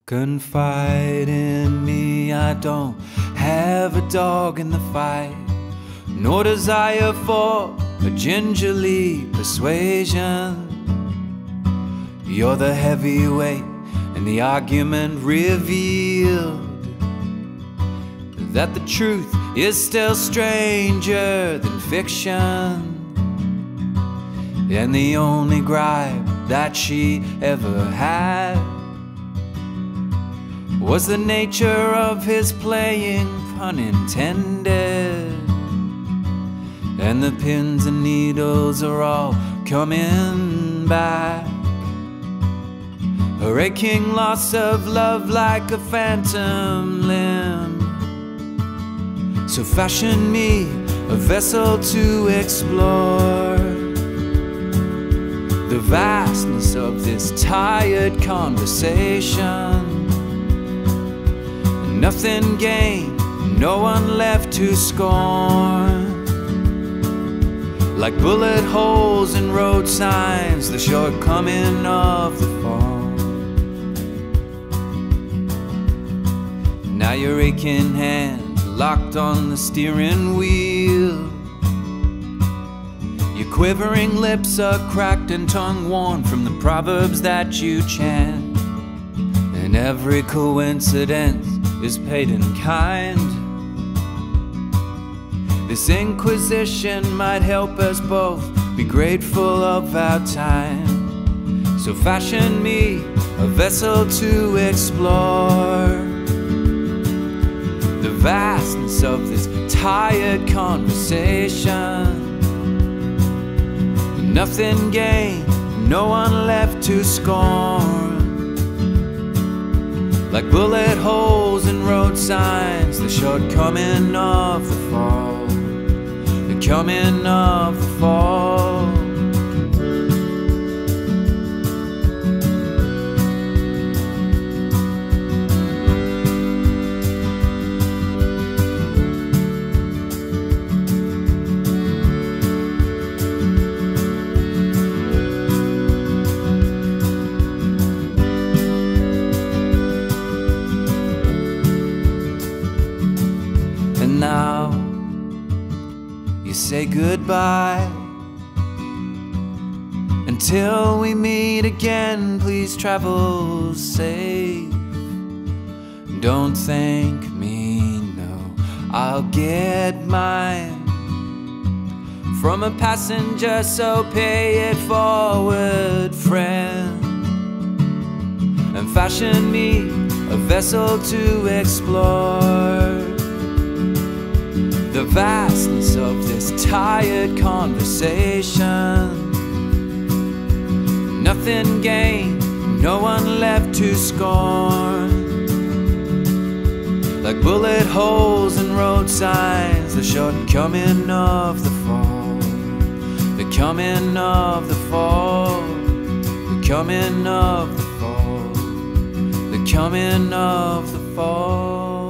Confide in me, I don't have a dog in the fight, nor desire for a gingerly persuasion. You're the heavyweight, and the argument revealed that the truth is still stranger than fiction. And the only gripe that she ever had was the nature of his playing, pun intended. And the pins and needles are all coming back. A aching loss of love like a phantom limb. So fashion me a vessel to explore the vastness of this tired conversation. Nothing gained, no one left to scorn. Like bullet holes in road signs, the shortcoming of the fall. Now your aching hand locked on the steering wheel. Your quivering lips are cracked and tongue worn from the proverbs that you chant. And every coincidence is paid in kind. This inquisition might help us both be grateful of our time. So fashion me a vessel to explore the vastness of this tired conversation. Nothing gained, no one left to scorn. Like bullet holes in road signs, the shortcoming of the fall, the coming of the fall. And now you say goodbye. Until we meet again, please travel safe. Don't thank me, no, I'll get mine from a passenger, so pay it forward, friend. And fashion me a vessel to explore the vastness of this tired conversation. Nothing gained, no one left to scorn. Like bullet holes in road signs, the shortcoming of the fall, the coming of the fall, the coming of the fall, the coming of the fall.